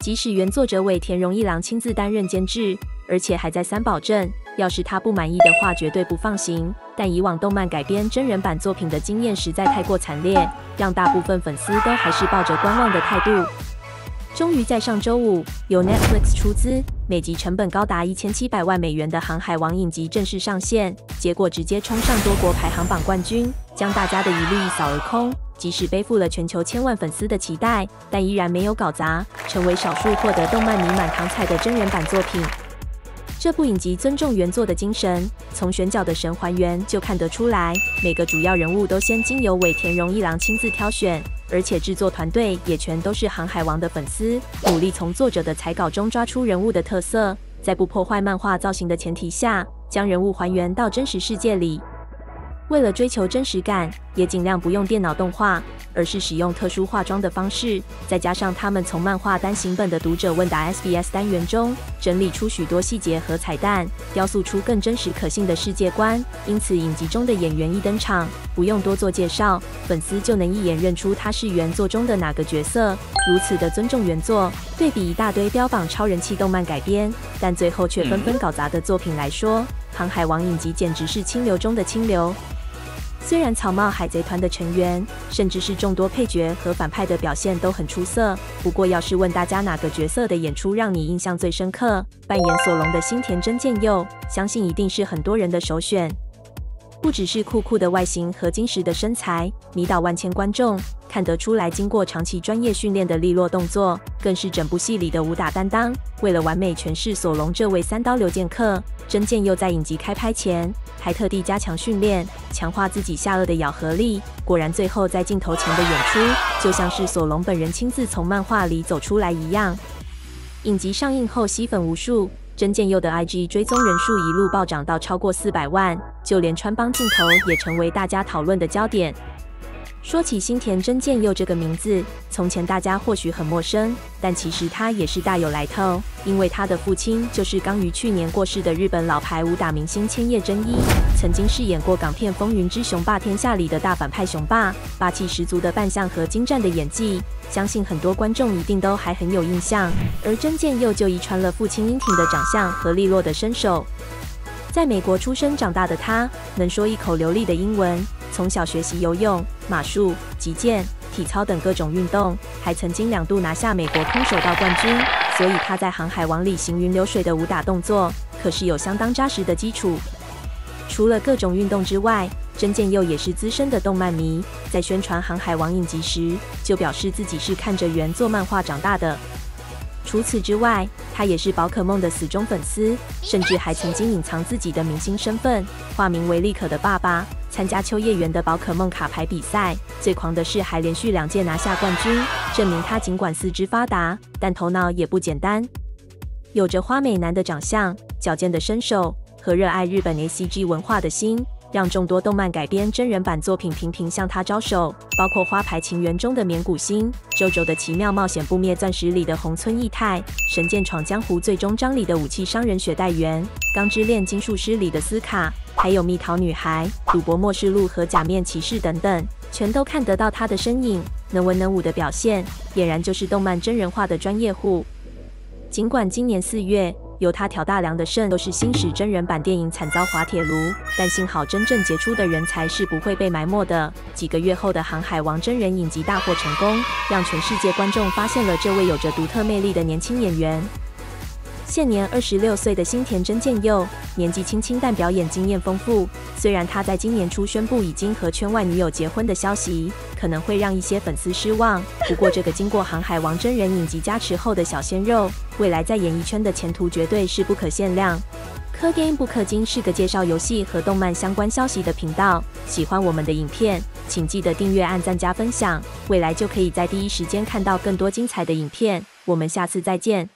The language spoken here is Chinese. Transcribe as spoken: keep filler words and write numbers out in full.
即使原作者尾田荣一郎亲自担任监制，而且还再三保证，要是他不满意的话，绝对不放行。但以往动漫改编真人版作品的经验实在太过惨烈，让大部分粉丝都还是抱着观望的态度。终于在上周五，由 Netflix 出资，每集成本高达一千七百万美元的《航海王》影集正式上线，结果直接冲上多国排行榜冠军，将大家的疑虑一扫而空。即使背负了全球千万粉丝的期待，但依然没有搞砸，成为少数获得动漫迷满堂彩的真人版作品。这部影集尊重原作的精神，从选角的神还原就看得出来，每个主要人物都先经由尾田荣一郎亲自挑选，而且制作团队也全都是《航海王》的粉丝，努力从作者的彩稿中抓出人物的特色，在不破坏漫画造型的前提下，将人物还原到真实世界里。为了追求真实感，也尽量不用电脑动画，而是使用特殊化妆的方式，再加上他们从漫画单行本的读者问答 S B S 单元中整理出许多细节和彩蛋，雕塑出更真实可信的世界观。因此，影集中的演员一登场，不用多做介绍，粉丝就能一眼认出他是原作中的哪个角色。如此的尊重原作，对比一大堆标榜超人气动漫改编，但最后却纷纷搞砸的作品来说，《航海王》影集简直是清流中的清流。虽然草帽海贼团的成员，甚至是众多配角和反派的表现都很出色，不过要是问大家哪个角色的演出让你印象最深刻，扮演索隆的新田真剑佑，相信一定是很多人的首选。不只是酷酷的外形和精实的身材迷倒万千观众，看得出来经过长期专业训练的利落动作，更是整部戏里的武打担当。为了完美诠释索隆这位三刀流剑客，真剑佑在影集开拍前还特地加强训练，强化自己下颚的咬合力。果然，最后在镜头前的演出，就像是索隆本人亲自从漫画里走出来一样。影集上映后吸粉无数，真剑佑的 I G 追踪人数一路暴涨到超过四百万，就连穿帮镜头也成为大家讨论的焦点。说起新田真剑佑这个名字，从前大家或许很陌生，但其实他也是大有来头，因为他的父亲就是刚于去年过世的日本老牌武打明星千叶真一，曾经饰演过港片《风云之雄霸天下》里的大反派雄霸，霸气十足的扮相和精湛的演技，相信很多观众一定都还很有印象。而真剑佑就遗传了父亲英挺的长相和利落的身手。在美国出生长大的他，能说一口流利的英文，从小学习游泳、马术、击剑、体操等各种运动，还曾经两度拿下美国空手道冠军，所以他在《航海王》里行云流水的武打动作，可是有相当扎实的基础。除了各种运动之外，真剑佑也是资深的动漫迷，在宣传《航海王》影集时，就表示自己是看着原作漫画长大的。除此之外，他也是宝可梦的死忠粉丝，甚至还曾经隐藏自己的明星身份，化名为莉可的爸爸，参加秋叶原的宝可梦卡牌比赛。最狂的是，还连续两届拿下冠军，证明他尽管四肢发达，但头脑也不简单。有着花美男的长相、矫健的身手和热爱日本 A C G 文化的心，让众多动漫改编真人版作品频频向他招手，包括《花牌情缘》中的绵谷星、JoJo 的奇妙冒险不灭钻石里的红村义太、神剑闯江湖最终章里的武器商人雪代缘、钢之炼金术师里的斯卡，还有蜜桃女孩、赌博默示录和假面骑士等等，全都看得到他的身影。能文能武的表现，俨然就是动漫真人化的专业户。尽管今年四月由他挑大梁的圣斗士星矢真人版电影惨遭滑铁卢，但幸好真正杰出的人才是不会被埋没的。几个月后的《航海王》真人影集大获成功，让全世界观众发现了这位有着独特魅力的年轻演员。现年二十六岁的新田真剑佑，年纪轻轻但表演经验丰富。虽然他在今年初宣布已经和圈外女友结婚的消息，可能会让一些粉丝失望。不过，这个经过《航海王》真人影集加持后的小鲜肉，未来在演艺圈的前途绝对是不可限量。科 Game 不氪金是个介绍游戏和动漫相关消息的频道。喜欢我们的影片，请记得订阅、按赞、加分享，未来就可以在第一时间看到更多精彩的影片。我们下次再见。